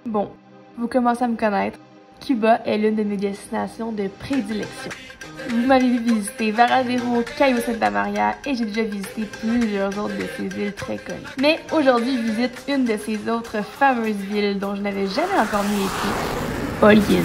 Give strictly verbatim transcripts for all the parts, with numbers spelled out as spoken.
Bon, vous commencez à me connaître. Cuba est l'une de mes destinations de prédilection. Vous m'avez vu visiter Varadero, Cayo Santa Maria et j'ai déjà visité plusieurs autres de ces villes très connues. Mais aujourd'hui, je visite une de ces autres fameuses villes dont je n'avais jamais encore mis les pieds, Holguín.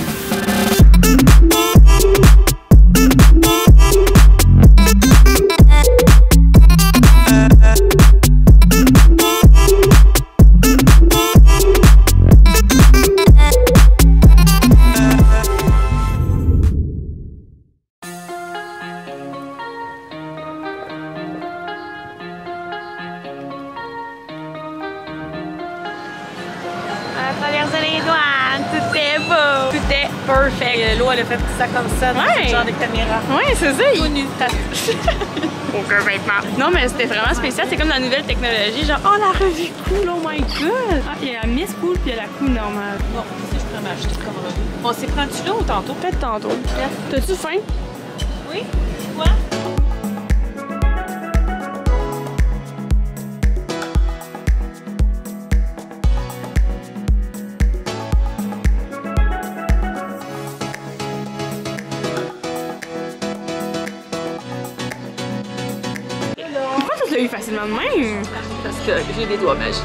Traverser les douanes, tout est beau, tout est perfect. L'eau, elle a fait ça comme ça, dans ouais. ce genre de caméra. Ouais, c'est ça. Tout nu, aucun vêtement. Non, mais c'était vraiment spécial. C'est comme la nouvelle technologie. Genre, oh, la revue cool, oh my god. Ah, il y a la Miss Cool puis il y a la Cool normale. Bon, si je pourrais m'acheter comme revue. On s'est prends-tu là ou tantôt? Peut-être tantôt. Yeah. T'as-tu faim? Oui. Quoi? Je l'ai eu facilement de même. Parce que j'ai des doigts magiques.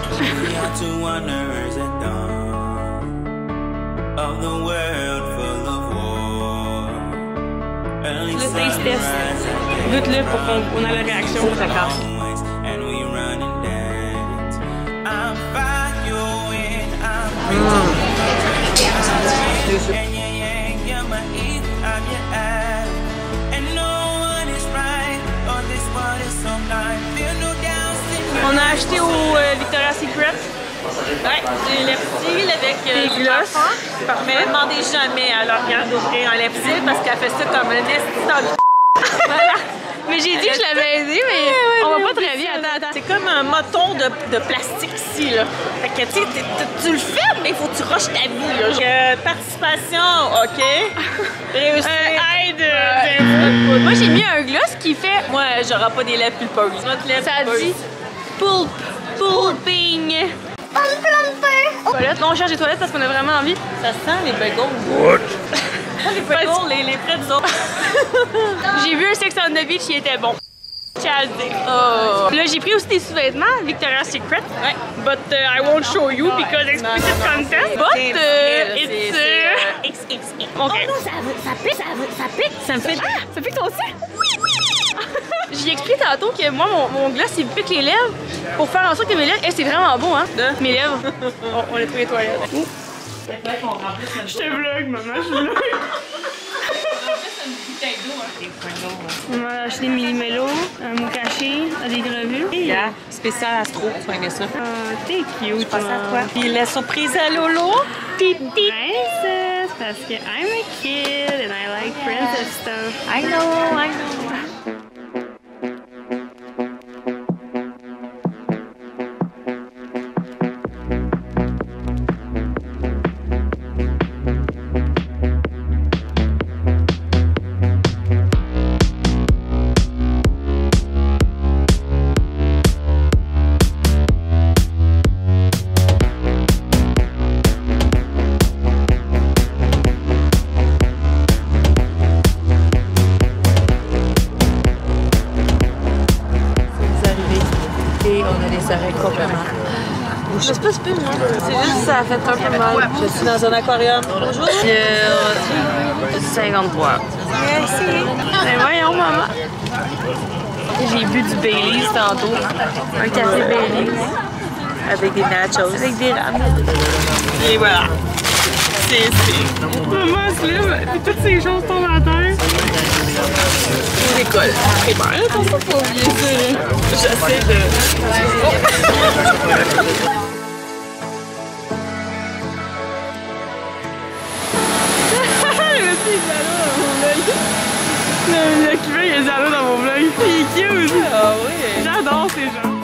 Le taste test. Goûte-le pour qu'on ait la réaction. D'accord. On a acheté au euh, Victoria's Secret. Ouais, j'ai l'Epsil avec euh, des glosses. Mais ne demandez jamais à Lauriane d'ouvrir un L'Epsil parce qu'elle fait ça comme un esti. Voilà. Mais j'ai dit que je l'avais aidé, mais ouais, ouais, on va pas très bien. Attends, attends. C'est comme un moton de, de plastique ici, là. Fait que, tu sais, tu le fais, mais il faut que tu rushes ta vie, là. Euh, participation, OK. Réussir. Euh, aide. Euh, moi, j'ai mis un gloss qui fait... Moi, j'aurai pas des lèvres pulpeuses. Ça dit pulp, pulping. Toilettes. Non, on cherche des toilettes parce qu'on a vraiment envie. Ça sent les bagels. What? Les bagels, les, les pretzels. J'ai vu un Sex on the Beach qui était bon. Tiens à le dire. Oh. Là, j'ai pris aussi des sous-vêtements Victoria's Secret. Ouais. But uh, I won't show you because explicit content. But uh, it's uh, X X X. Okay. Oh non, ça, ça pique, ça, ça pique. Ça me fait. Ah, ça pique toi aussi? Oui, oui. J'ai expliqué tantôt que moi, mon, mon gloss, il pique les lèvres pour faire en sorte que mes lèvres. Eh, c'est vraiment bon, hein? De? Mes lèvres. Oh, on a trouvé les toilettes. Ouh. Je te vlog, maman, je vlog. On a acheté des mini-mélos, un mou caché, des grevues. Yeah, spécial Astro, tu vas aimer ça. Ah, t'es cute. Je pense à toi. Puis la surprise à Lolo. Princess, parce que I'm a kid and I like princess stuff. I know, I know. Je sais pas si c'est moi. C'est juste que ça a fait un peu mal. Je suis dans un aquarium. Bonjour. Euh, cinquante-trois. Merci. Mais voyons, maman. J'ai bu du Baileys tantôt. Un café Baileys. Avec des nachos. Avec des rames. Et voilà. C'est c'est. Maman se lève et toutes ces choses tombent à terre. Pour l'école. Primaire. Attention, faut oublier ça. J'essaie de. Le, le cubain, il y a des anneaux dans mon vlog. Il est cute. Ah oui. J'adore ces gens.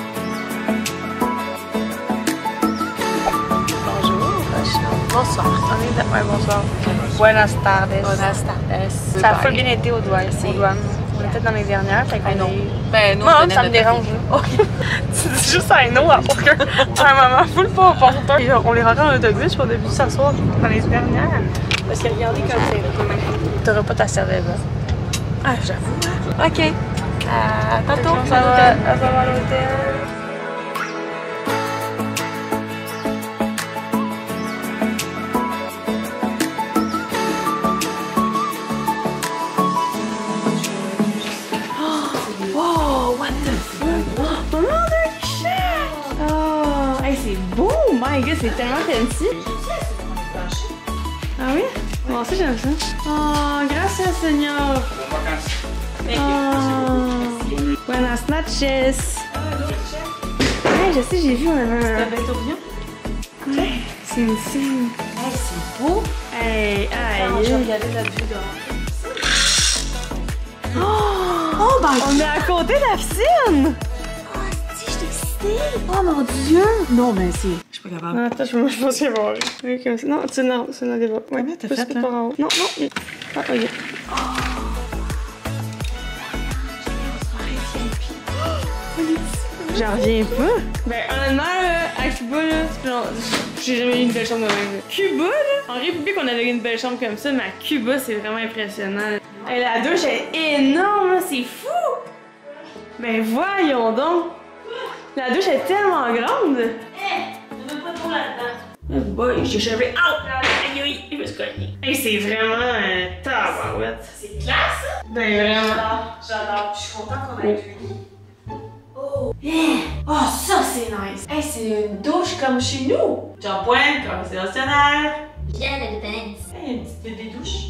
Bonjour. Bonsoir. On est de... Ouais, bonsoir. Buenas tardes. Buenas tardes. Ça a full bien été aux douanes. Aux douanes. On était dans les dernières, fait qu'on non. est... Ben, nous, Non, on ça me dérange. Tu dis juste un no à aucun, à un moment full pas opportun. Et on les rencontre en autobus, puis on a vu s'asseoir dans les dernières. Parce que regardez comme c'est. T'auras pas ta cervelle, là. Ah, j'avoue. Ok. À tantôt. Ça va, ça va à l'hôtel. My God, c'est tellement fancy! Ah oui? Moi aussi j'aime ça. Oh, gracias, Seigneur! Oh, buenas noches! Hey, je sais, j'ai vu, on avait un... C'était tourbillon? Ouais, c'est une scène. Hey, c'est beau! Hey, aïe! Je regardais la vue dehors. Oh! Oh, ben, on est à côté de la piscine! Oh mon Dieu! Non, mais c'est. Je suis pas capable. Ah, attends, je, moi, je pense qu'il va y avoir. Oui, comme ça. Non, tu non, c'est un débat. Ouais. Comment t'as fait, là? Par en haut. Non, non. Ah, ok. Oh. J'en reviens pas. Ben, honnêtement, là, à Cuba, là, c'est genre, j'ai jamais eu une belle chambre de même. Cuba, là, en République, on avait une belle chambre comme ça, mais à Cuba, c'est vraiment impressionnant. Hey, la douche est énorme, là, c'est fou! Ben, voyons donc! La douche est tellement grande! Hé! Ne veux pas trop là-dedans. Oh boy, j'ai cheveux out! Aïe aïe, je me suis cognée. Hey, c'est vraiment un tabarouette. C'est classe, ça? Ben vraiment. J'adore, j'adore. Je suis contente qu'on ait pu. Oh! Hé! Oh, ça, c'est nice! Hey, c'est une douche comme chez nous! Shampoing conventionnel! Bien advanced. Hey, une petite bébé douche.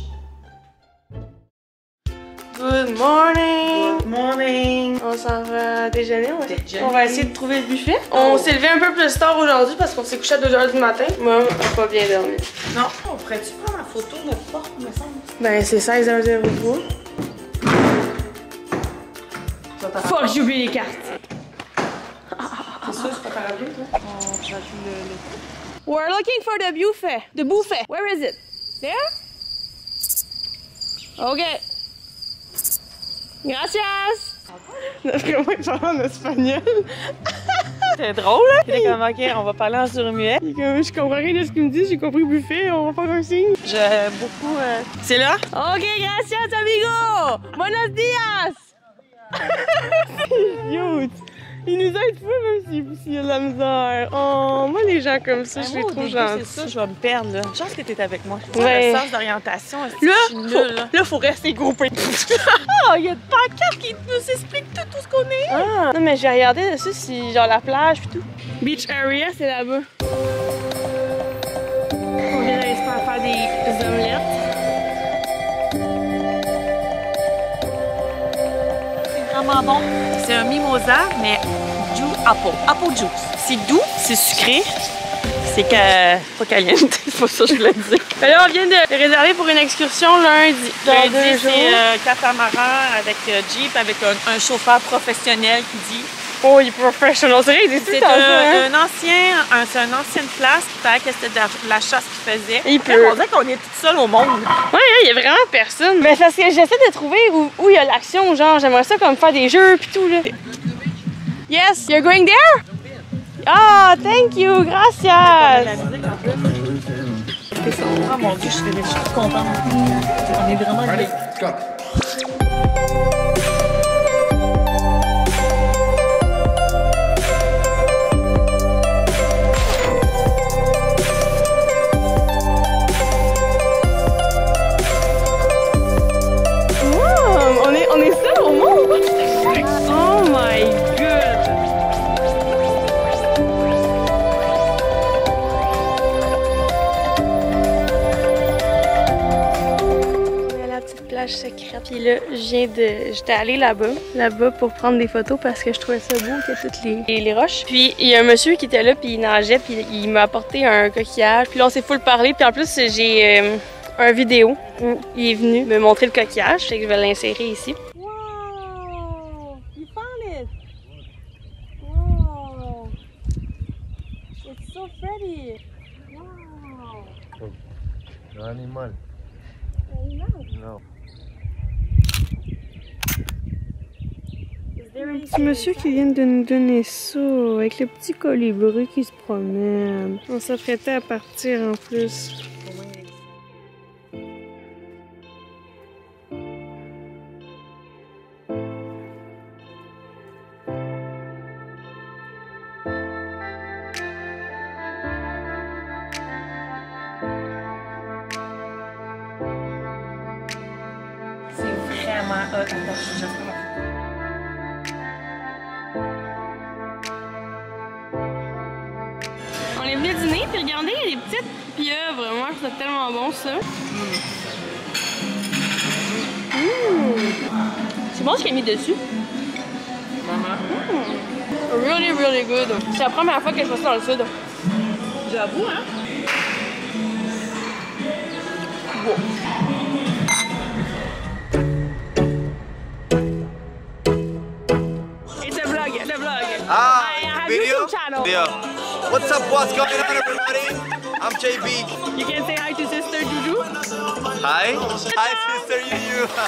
Good morning! Good morning! On s'en va déjeuner, ouais. Déjeuner. On va essayer de trouver le buffet. On s'est levé un peu plus tard aujourd'hui parce qu'on s'est couché à deux heures du matin. Moi, on n'a pas bien dormi. Non, on pourrait-tu prendre la photo de notre porte, me semble? Ben, c'est seize heures zéro trois. Fuck, j'ai oublié les cartes. C'est sûr, c'est pas parapluie, toi? On j'appuie le, le... We're looking for the buffet. The buffet. Where is it? There? Okay. Gracias! Comment il parle en espagnol? C'est drôle, hein? Il était comme, ok, on va parler en surmuet. Il est comme, je comprends rien de ce qu'il me dit, j'ai compris buffet, on va faire un signe. J'ai beaucoup. Euh... C'est là? Ok, gracias, amigo! Buenos días! Cute! Il nous aide fou même s'il y a de la misère. Oh, moi les gens comme ça, je les trouve gentils. C'est ça, je vais me perdre là. Chance que t'es avec moi. Ouais. Le sens d'orientation, Là, je suis nulle, faut, là. là, faut rester groupé. Oh, il y a de pancartes qui nous expliquent tout, tout ce qu'on est. Ah, non mais j'ai regardé dessus si genre la plage pis tout. Beach area, c'est là-bas. On vient d'aller se faire faire des omelettes. C'est vraiment bon. C'est un mimosa, mais du apple. Apple juice. C'est doux, c'est sucré. C'est que... pas caliente, c'est pas ça que je voulais dire. Ben là, on vient de réserver pour une excursion lundi. Dans Lundi, deux jours. c'est euh, catamaran avec euh, Jeep, avec un, un chauffeur professionnel qui dit... Oh, il est professionnel. C'est vrai, il dit tout C'est le temps ça, hein? un, un ancien, un, c'est une ancienne place qui paraît que c'était de la, la chasse qu'il faisait. Il peut. On dirait qu'on est tout seul au monde. Ouais, il y a vraiment personne. Ben, parce que j'essaie de trouver où, où il y a l'action, genre, j'aimerais ça comme faire des jeux pis tout, là. Yes, you're going there? Ah, oh, thank you, gracias. Oh mon Dieu, je suis, je suis toute contente. On est vraiment bien. On est, on est seul au monde? Oh my god! On est à la petite plage secrète. Puis là, je viens de. J'étais allée là-bas, là-bas pour prendre des photos parce que je trouvais ça beau que toutes les, les, les roches. Puis il y a un monsieur qui était là, puis il nageait, puis il m'a apporté un coquillage. Puis là, on s'est full parlé, puis en plus, j'ai euh, un vidéo où il est venu me montrer le coquillage, fait que je vais l'insérer ici. Wow! You found it! Wow! It's so pretty! Wow! Un animal. Animal? Non. Un petit monsieur qui vient de nous donner ça, avec le petit colibri qui se promène. On s'apprêtait à partir en plus. C'est vraiment hot. Attends, je vais On est venu dîner, puis regardez, il y a des petites pieuvres. Moi, je trouve ça tellement bon, ça. Mmh. C'est bon ce qu'il y a mis dessus. Mmh. Really, really good. C'est la première fois que je fais ça dans le sud. J'avoue, hein? Bon. It's a vlog, it's a vlog. Ah, I have video? YouTube channel. Video. What's up, what's going on, everybody? I'm J B. You can say hi to sister Juju. Hi. Hi, sister Yu Yu.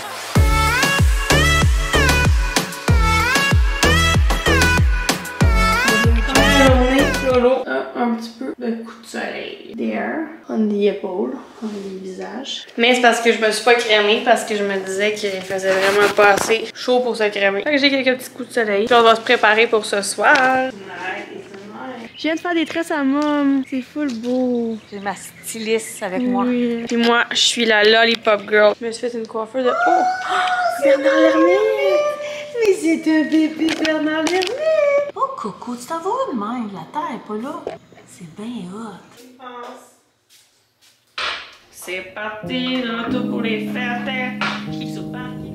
Lolo a un petit peu de coup de soleil. There, on the épaule, on the visage. Mais c'est parce que je me suis pas crémée parce que je me disais qu'il faisait vraiment pas assez chaud pour se crémer. Fait que j'ai quelques petits coups de soleil. Puis on va se préparer pour ce soir. Je viens de faire des tresses à mom. C'est full beau. J'ai ma styliste avec moi. Oui. Puis moi, je suis la lollipop girl. Je me suis fait une coiffure de... Oh! Bernard Lermite! Mais c'est un bébé Bernard Lermite! Oh, coucou, tu t'en vas où de même? La terre est pas là. C'est bien hot. C'est parti, le retour pour les fêtes. Qui sont partis.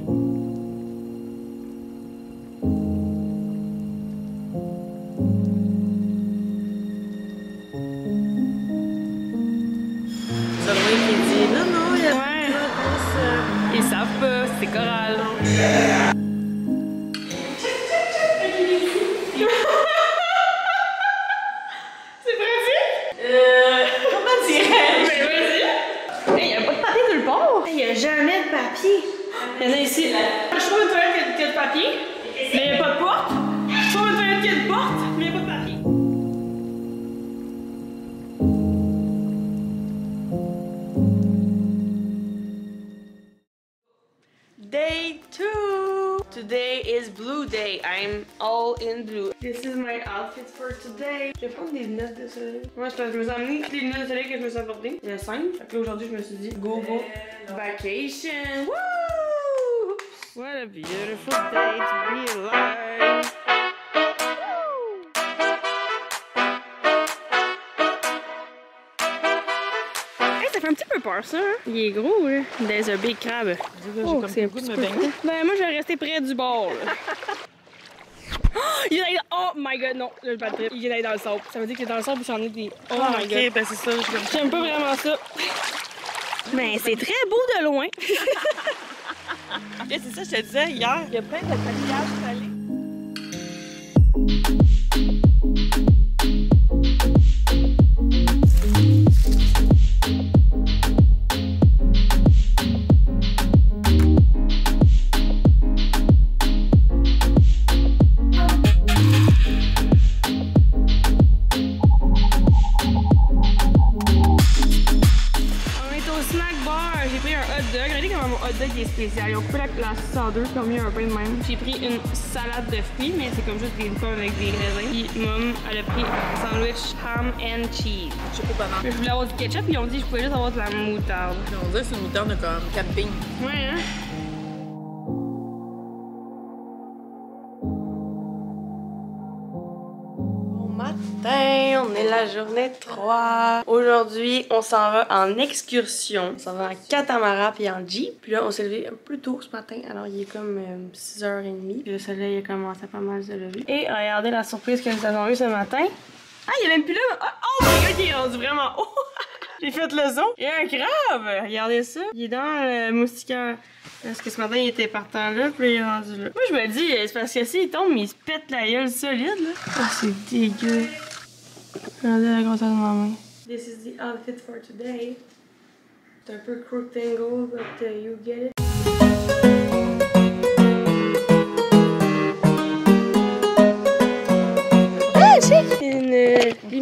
Zoé qui dit non, non, il y a Ouais. Ils savent pas, c'est choral. C'est pratique? Euh. Comment dirais-je? Mais vas-y! Hey, y'a pas de papier nulle part! Il y a jamais de papier! Il y en a ici. Je trouve une toilette qui a de papier, mais il n'y a pas de porte. Je trouve une toilette qui a de porte, mais il n'y a pas de papier. Day two! Today is blue day. I'm all in blue. This is my outfit for today. Je vais prendre des lunettes de soleil. Moi, je, je me suis amené les lunettes de soleil que je me suis apportées. Il y en a cinq. Fait que là, aujourd'hui, je me suis dit, go, go, vacation. Woo! What a beautiful day to be alive. Ça fait un petit peu peur, ça. Hein? Il est gros, là. There's a big crab. Oh, c'est un petit peu... Ben, moi, je vais rester près du bord, là. Oh, il est allé... Oh my god, non. Là, je bats le trip. Il est allé dans le sable. Ça veut dire qu'il est dans le sable et j'en ai des... Oh Ah, my ok, god. ben c'est ça. je- J'aime pas vraiment ça. Mais c'est très beau de loin. Ok, c'est ça, je te disais hier. Il y a plein de coquillages salés. hot dog est spécial. Ils ont coupé la, la sauce en deux, puis ils ont mis un pain de même. J'ai pris une salade de fruits, mais c'est comme juste des pommes avec des raisins. Puis Mom, elle a pris un sandwich ham and cheese. Je sais pas comment. Je voulais avoir du ketchup, puis ils ont dit que je pouvais juste avoir de la moutarde. On dirait que c'est une moutarde de comme camping. Ouais, hein? Matin, on est la journée trois. Aujourd'hui, on s'en va en excursion. On s'en va en catamaran puis en jeep. Puis là, on s'est levé plus tôt ce matin. Alors, il est comme euh, six heures trente. Puis le soleil a commencé à pas mal se lever. Et regardez la surprise que nous avons eue ce matin. Ah, il est même plus là! Oh, oh my god, il est rendu vraiment haut! J'ai fait le zoom. Il y a un crabe! Regardez ça. Il est dans le moustiquaire. Parce que ce matin, il était partant là, puis il est rendu là. Moi, je me dis, c'est parce que s'il tombe, il se pète la gueule solide, là. Ah, c'est dégueu. Regardez la grosseur de ma main. This is the outfit for today. C'est un peu crooked angle, but uh, you get it.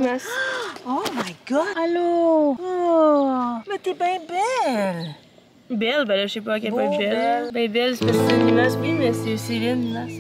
limaces. Oh my god! Allô! Oh! Mais t'es bien belle! Belle, ben là, je sais pas à quel point Beau, belle. Ben belle, c'est parce que c'est une limace, oui, mais c'est Céline, une limace.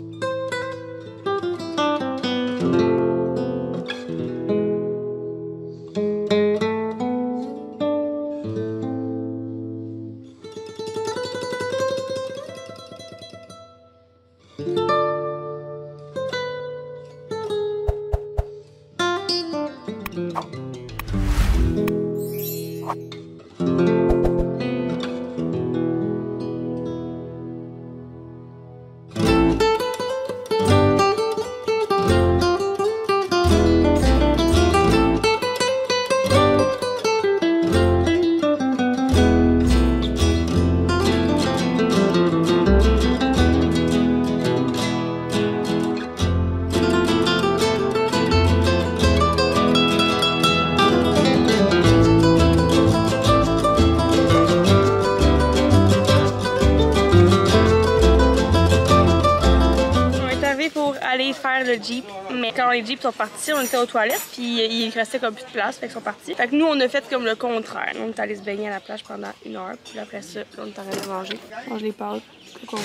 Pour aller faire le Jeep, mais quand les Jeeps sont partis, on était aux toilettes, puis il restait comme plus de place, fait qu'ils sont partis. Fait que nous, on a fait comme le contraire. On est allé se baigner à la plage pendant une heure, puis après ça, on est en train de manger. On mange les pâtes, tout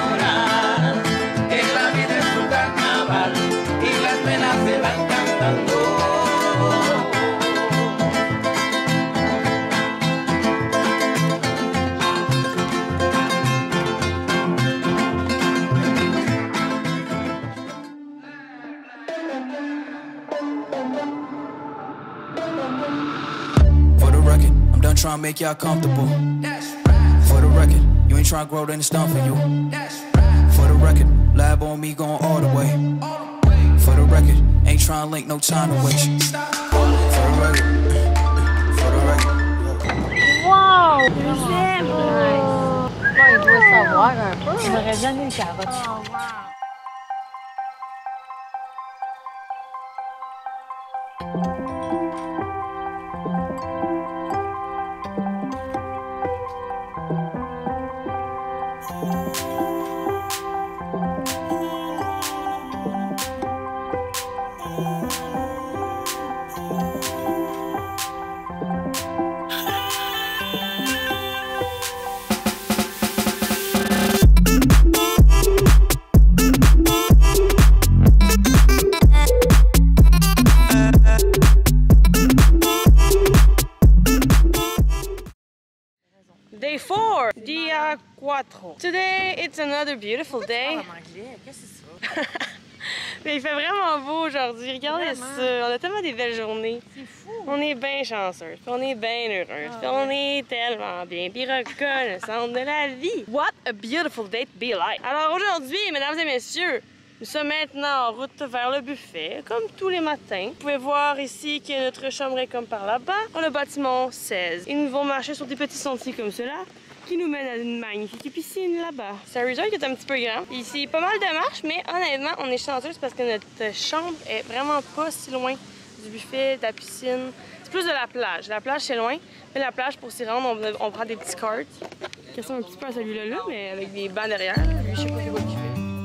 Trying to make y'all comfortable. For the record, you ain't trying to grow, then it's done for you. For the record, lab on me going all the way. For the record, ain't trying to link, no time to waste. For the record, for the record. Wow! Deuxième! Nice. Ouais, il doit savoir un peu. On aurait jamais eu carotte. Oh, wow. Day four, dia cuatro. Today it's another beautiful day. En anglais, qu'est-ce que c'est ça? Mais il fait vraiment beau aujourd'hui. Regardez vraiment. Ça. On a tellement des belles journées. C'est fou. On est bien chanceux. On est bien heureux. Ah, on ouais. est tellement bien. Puis reconnaissante de la vie. What a beautiful day to be alive. Alors aujourd'hui, mesdames et messieurs, nous sommes maintenant en route vers le buffet, comme tous les matins. Vous pouvez voir ici que notre chambre est comme par là-bas, dans le bâtiment seize. Et nous devons marcher sur des petits sentiers comme cela, qui nous mènent à une magnifique piscine là-bas. C'est un resort qui est un petit peu grand. Ici, pas mal de marches, mais honnêtement, on est chanceux parce que notre chambre est vraiment pas si loin du buffet, de la piscine. C'est plus de la plage. La plage, c'est loin, mais la plage, pour s'y rendre, on, on prend des petits carts qui ressemblent un petit peu à celui-là, là, mais avec des bancs derrière. Lui, je sais pas c'est quoi qu'il fait.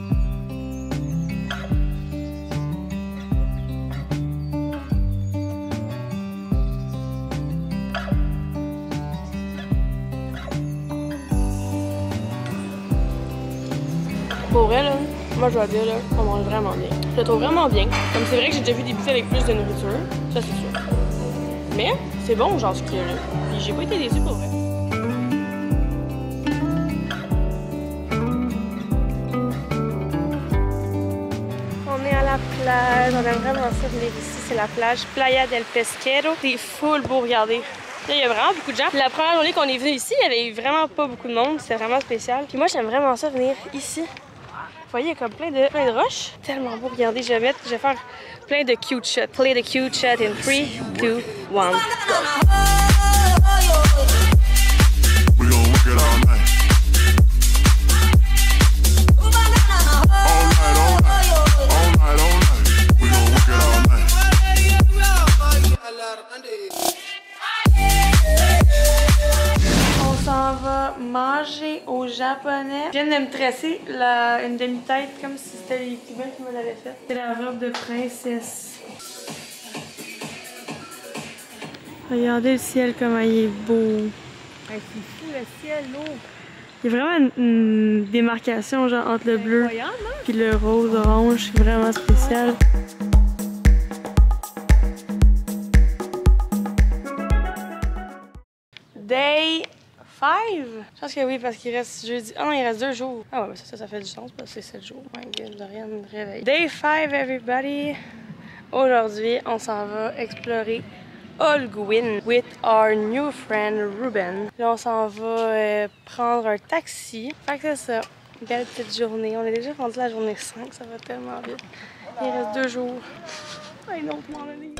Pour vrai, là, moi je dois dire, là, on mange vraiment bien. Je le trouve vraiment bien. Comme c'est vrai que j'ai déjà vu des buffets avec plus de nourriture, ça c'est sûr. Mais c'est bon, genre ce qu'il y a là. Puis j'ai pas été déçue pour vrai. On est à la plage, on aime vraiment ça venir ici, c'est la plage Playa del Pesquero. C'est full beau, regardez. Là, il y a vraiment beaucoup de gens. La première journée qu'on est venu ici, il y avait vraiment pas beaucoup de monde. C'est vraiment spécial. Puis moi, j'aime vraiment ça venir ici. Vous voyez, il y a comme plein de, plein de roches. Tellement beau. Regardez, je vais mettre, je vais faire plein de cute shots. Play the cute shot in three, two, one, go. On va manger au japonais. Je viens de me tresser la, une demi-tête comme si c'était les Cubains qui me l'avaient fait. C'est la robe de princesse. Regardez le ciel, comment il est beau. Hey, c'est fou le ciel, l'eau. Il y a vraiment une, une démarcation genre entre le bleu et le rose orange. C'est vraiment spécial. Day five? Je pense que oui, parce qu'il reste jeudi. Ah non, il reste deux jours. Ah ouais, ça, ça, ça fait du sens parce que c'est sept jours. My God, de rien me réveille. Day five, everybody! Aujourd'hui, on s'en va explorer Holguin with our new friend Ruben. Là, on s'en va euh, prendre un taxi. Fait que c'est ça. Belle petite journée. On est déjà rendu la journée cinq, ça va tellement vite. Il reste deux jours. I don't wanna leave.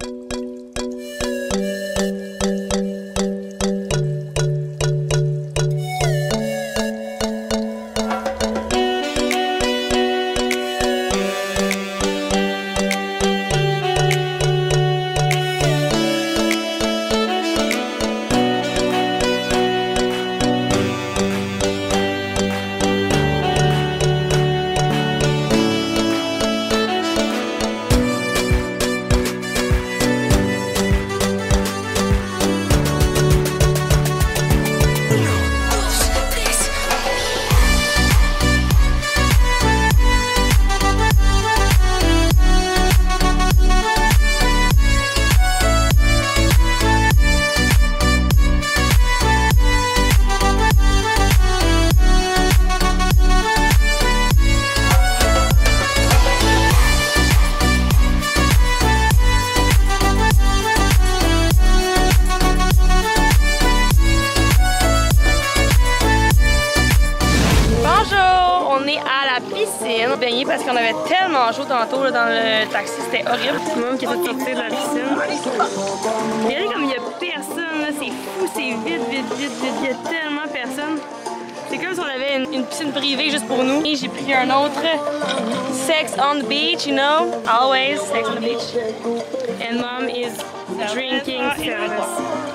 Baigner parce qu'on avait tellement chaud tantôt là, dans le taxi, c'était horrible. Moi qui est sortir de la piscine. Regardez comme il y a personne, là, c'est fou, c'est vide, vide, vide, vide, il y a tellement personne. C'est comme si on avait une, une piscine privée juste pour nous. Et j'ai pris un autre Sex on the beach, you know, always sex on the beach. And mom is drinking service.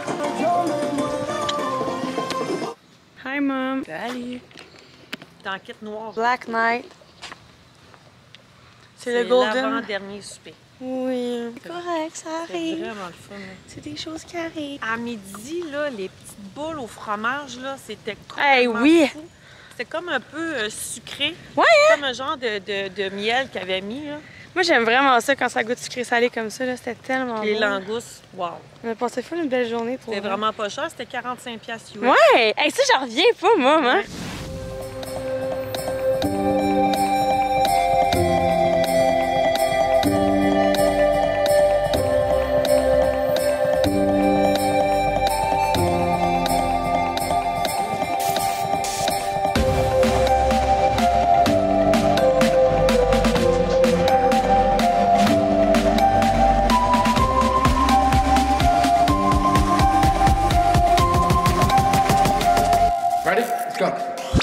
Hi mom. Salut. T'es en kit noir. Black Knight. C'est le C'est golden. l'avant-dernier souper. Oui. C'est correct, ça C'est arrive. vraiment le fun. Hein. C'est des choses qui arrivent. À midi, là, les petites boules au fromage, là, c'était Hey, complètement oui. fou. C'était comme un peu euh, sucré. Ouais, hein? Comme un genre de, de, de miel qu'il avait mis, là. Moi, j'aime vraiment ça quand ça goûte sucré salé comme ça. C'était tellement Les bon. langoustes, wow. On a passé full une belle journée pour C'était vrai. vraiment pas cher, c'était quarante-cinq piastres U S. Ouais! Hey, ça, j'en reviens pas, moi, hein? Ouais. Ready? Let's go.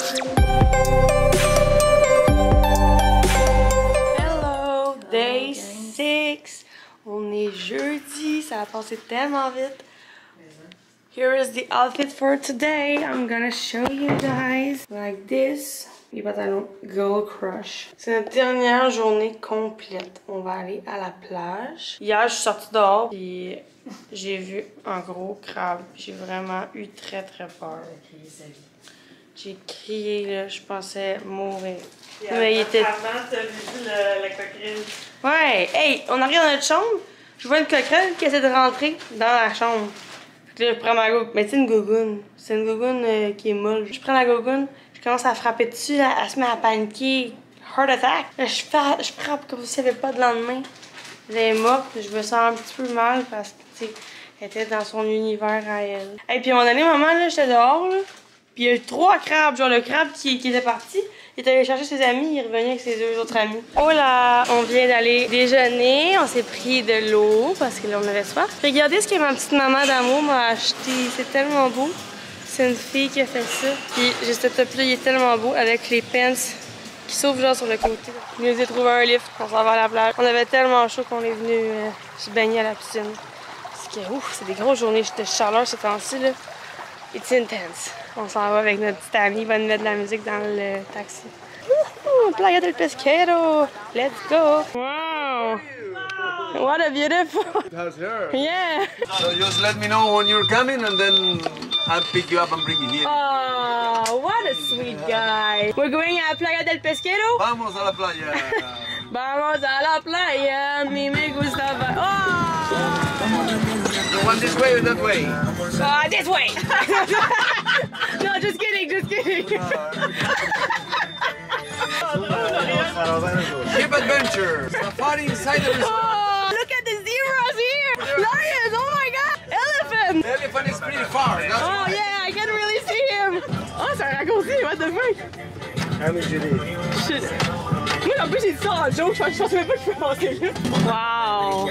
Hello! Day six! On est jeudi, ça a passé tellement vite. Here is the outfit for today. I'm gonna show you guys. Like this. Les pantalons Girl Crush. C'est notre dernière journée complète. On va aller à la plage. Hier, je suis sortie dehors et j'ai vu un gros crabe. J'ai vraiment eu très très peur. J'ai crié, là, je pensais mourir. Mais il était... Avant, t'as vu le, la coquerelle. Ouais! Hey, on arrive dans notre chambre, je vois une coquerelle qui essaie de rentrer dans la chambre. Fait que là, je prends ma gogoune. Mais c'est une gogoune. C'est une gogoune euh, qui est molle. Je prends la gogoune, je commence à frapper dessus, là, elle se met à paniquer. Heart attack. Là, je, frappe, je frappe comme s'il n'y avait pas de lendemain. Elle est morte, je me sens un petit peu mal parce que, tu sais, elle était dans son univers à elle. Et puis à un moment donné, maman, là, j'étais dehors, là. Puis il y a eu trois crabes. Genre, le crabe qui, qui était parti, il est allé chercher ses amis, il est revenu avec ses deux autres amis. Oh là! On vient d'aller déjeuner, on s'est pris de l'eau parce que là, on avait soif. Regardez ce que ma petite maman d'amour m'a acheté. C'est tellement beau. C'est une fille qui a fait ça. Puis j'ai ce top-là, il est tellement beau avec les pants qui s'ouvrent genre sur le côté. Il nous a trouvé un lift, on s'en va à la plage. On avait tellement chaud qu'on est venu euh, se baigner à la piscine. Parce que, ouf, c'est des grosses journées de chaleur ce temps-ci, là. It's intense. On s'en va avec notre petite amie, il va nous mettre de la musique dans le taxi. Wouhou! Playa del Pesquero! Let's go! Wow! What a beautiful. That's her. Yeah. So just let me know when you're coming and then I'll pick you up and bring you here. Oh, what a sweet guy. We're going à Playa del Pesquero. Vamos a la playa. Vamos a la playa, mi me gustaba. Oh! You want this way or that way? Uh, this way. No, just kidding, just kidding. Keep adventure. Safari inside the resort. Oh, look at the zebras here. Lions, oh my god. Elephant. The elephant is pretty far. That's Oh why. yeah, I can really see him. Oh, c'est un raccourci, what the fuck? How many did you Shit. Moi, en plus, j'ai dit ça en joke, je pensais même pas que je peux passer là. Wow.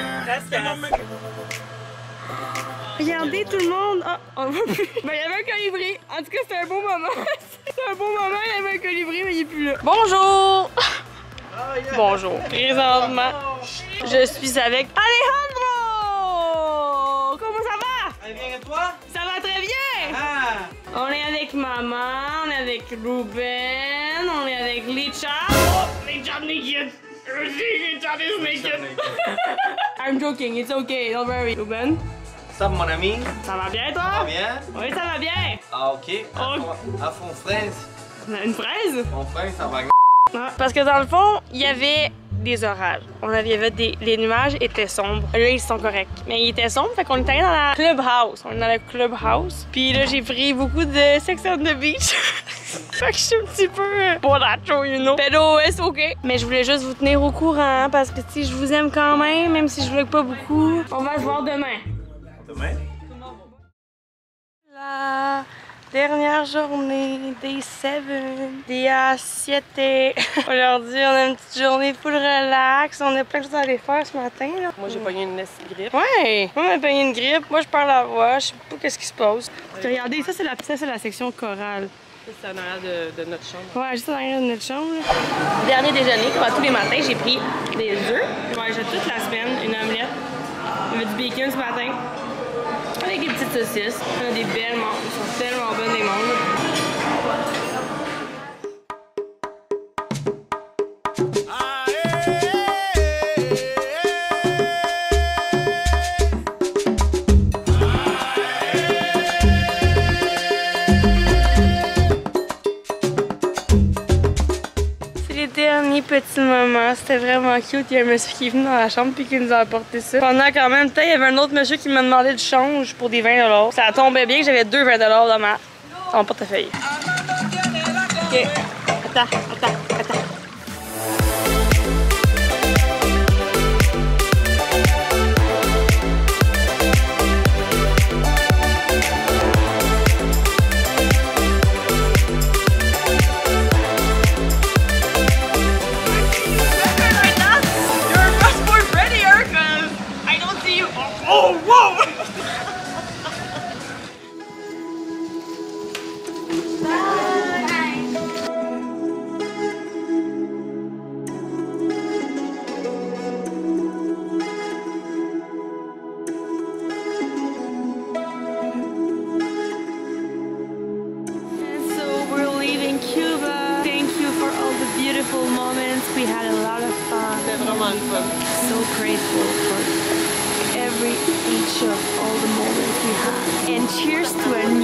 Regardez tout le monde. Ah, on le voit plus. Ben, il y avait un colibri. En tout cas, c'était un beau moment. C'était un beau moment, il y avait un colibri, mais il est plus là. Bonjour. Bonjour. Présentement, je suis avec Alejandro. Comment ça va? Très bien, et toi? Ça va très bien. Ah! On est avec maman, on est avec Ruben, on est avec Licha. Oh, Licha naked. Licha is naked. I'm joking, it's okay, don't worry. Ruben, Ça va, mon ami? ça va bien Ça toi? va bien? Oui, ça va bien. Ah, ok. À Oh. fond- à fond fraise. Une fraise? Mon frère, ça va. Ah, parce que dans le fond, il y avait des orages. On avait, il y avait des, les nuages étaient sombres. Là, ils sont corrects. Mais ils étaient sombres, fait qu'on est allé dans la clubhouse. On est dans la clubhouse. Puis là, j'ai pris beaucoup de Sex on the Beach. Fait que je suis un petit peu euh, pas nacho, you know. Pero c'est ok. Mais je voulais juste vous tenir au courant parce que si je vous aime quand même, même si je vlog pas beaucoup. On va se voir demain. Demain? La dernière journée des seven, des siete. Aujourd'hui, on a une petite journée full relax. On a plein de choses à aller faire ce matin. Là. Moi, j'ai pogné une grippe. Ouais, moi, on a pogné une grippe. Moi, je perds la voix. Je sais pas qu'est-ce qui se passe. Regardez, ça, c'est la, ça, c'est la section chorale. C'est en arrière de, de notre chambre. Ouais, juste en arrière de notre chambre. Là. Dernier déjeuner, comme à tous les matins, j'ai pris des œufs. Ouais, j'ai toute la semaine une omelette. On a du bacon ce matin. Avec des petites saucisses. On a des belles mangues. Elles sont tellement bonnes, les mangues. Dernier petit moment, c'était vraiment cute. Il y a un monsieur qui est venu dans la chambre puis qui nous a apporté ça. Pendant qu'en même temps, il y avait un autre monsieur qui m'a demandé de change pour des vingt dollars. Ça tombait bien que j'avais deux vingt dollars dans ma dans mon portefeuille. Ok, attends, attends, attends. Beautiful moments. We had a lot of fun. C'était vraiment le fun. So grateful for every each of all the moments we had. And cheers to a